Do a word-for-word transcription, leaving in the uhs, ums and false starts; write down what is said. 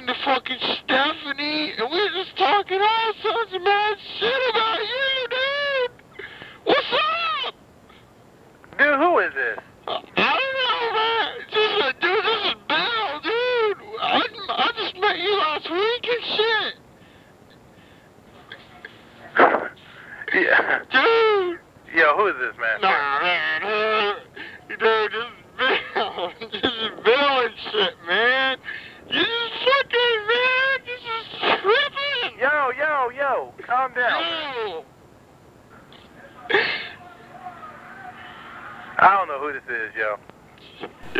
to fucking Stephanie, and we were just talking all sorts of mad shit about you, dude. What's up? Dude, who is this? Uh, I don't know, man. Just, uh, dude, this is Bill, dude. I, I just met you last week and shit. Yeah. Dude. Yo, who is this, man? Nah, man. Uh, dude, this is Bill. This is Bill and shit, man. You just fucking, man. This is tripping. Yo, yo, yo, calm down. Yo. I don't know who this is, yo.